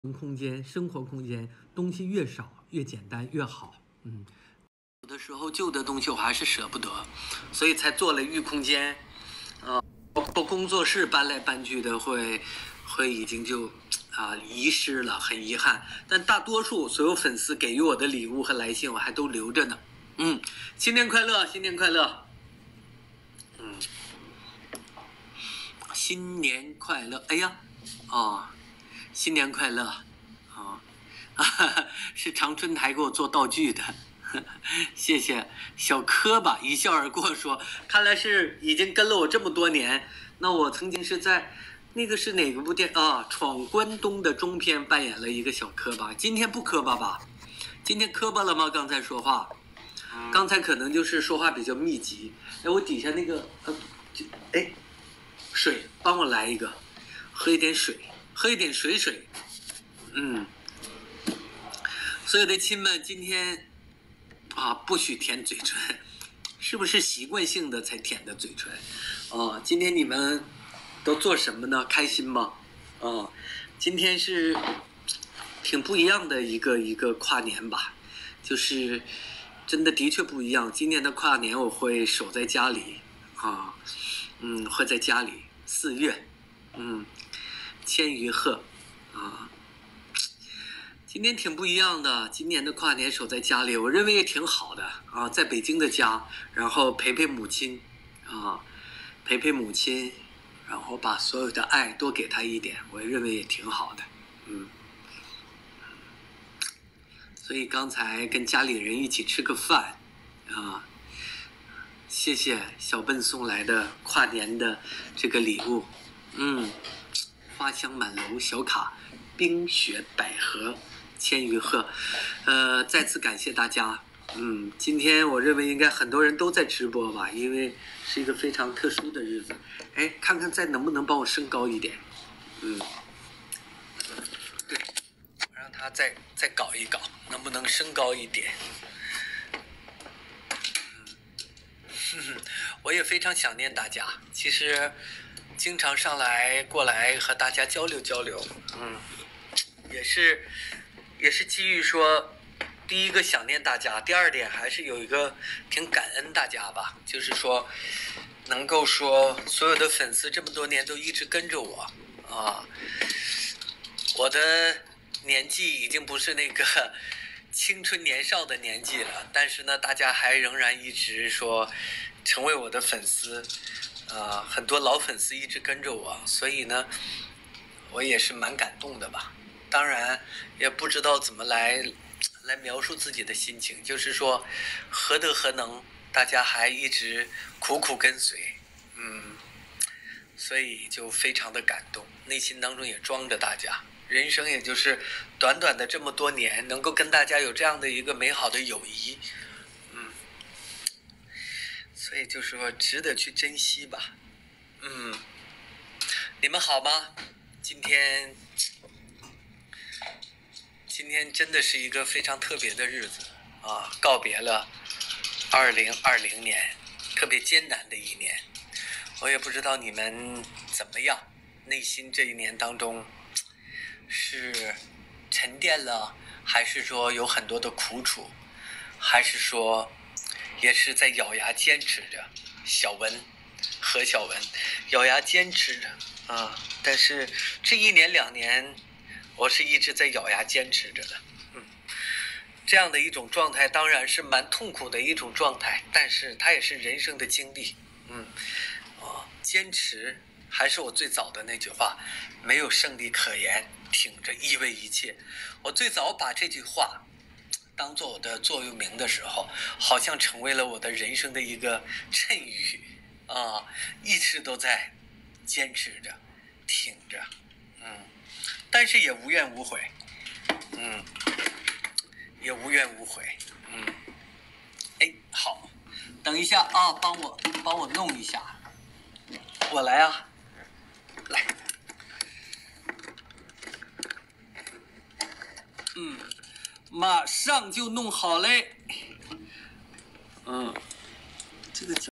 空间、生活空间，东西越少越简单越好。有的时候旧的东西我还是舍不得，所以才做了御空间。包工作室搬来搬去的会已经就遗失了，很遗憾。但大多数所有粉丝给予我的礼物和来信我还都留着呢。新年快乐，新年快乐。新年快乐！哎呀，新年快乐！是长春台给我做道具的，谢谢小柯吧，一笑而过说，看来是已经跟了我这么多年。那我曾经是在那个是哪个部电闯关东的中篇扮演了一个小磕巴，今天不磕巴吧？今天磕巴了吗？刚才说话，刚才可能就是说话比较密集。我底下那个水，帮我来一个，喝一点水，喝一点水。所有的亲们，今天不许舔嘴唇，是不是习惯性的才舔的嘴唇？今天你们都做什么呢？开心吗？今天是挺不一样的一个跨年吧，就是真的确不一样。今年的跨年我会守在家里会在家里4月千余贺今年挺不一样的，今年的跨年守在家里，我认为也挺好的在北京的家，然后陪陪母亲陪陪母亲，然后把所有的爱多给她一点，我认为也挺好的。所以刚才跟家里人一起吃个饭谢谢小笨送来的跨年的这个礼物花香满楼小卡冰雪百合千余贺再次感谢大家。今天我认为应该很多人都在直播吧，因为是一个非常特殊的日子。看看再能不能帮我升高一点。对，让他再搞一搞，能不能升高一点？我也非常想念大家，其实经常过来和大家交流交流。也是基于说，第一个想念大家，第二点还是有一个挺感恩大家吧，就是说能够说所有的粉丝这么多年都一直跟着我我的年纪已经不是那个青春年少的年纪了，但是呢大家还仍然一直说成为我的粉丝很多老粉丝一直跟着我，所以呢我也是蛮感动的吧。当然也不知道怎么来描述自己的心情，就是说何德何能大家还一直苦苦跟随所以就非常的感动，内心当中也装着大家。人生也就是短短的这么多年，能够跟大家有这样的一个美好的友谊所以就是说值得去珍惜吧。你们好吗？今天真的是一个非常特别的日子告别了2020年特别艰难的一年。我也不知道你们怎么样，内心这一年当中是沉淀了，还是说有很多的苦楚，还是说也是在咬牙坚持着。何小文咬牙坚持着但是这1年2年我是一直在咬牙坚持着的这样的一种状态当然是蛮痛苦的一种状态，但是它也是人生的经历坚持还是我最早的那句话，没有胜利可言，挺着亦为一切。我最早把这句话当做我的座右铭的时候，好像成为了我的人生的一个谶语一直都在坚持着挺着但是也无怨无悔也无怨无悔好，等一下帮我弄一下，我来来马上就弄好嘞这个角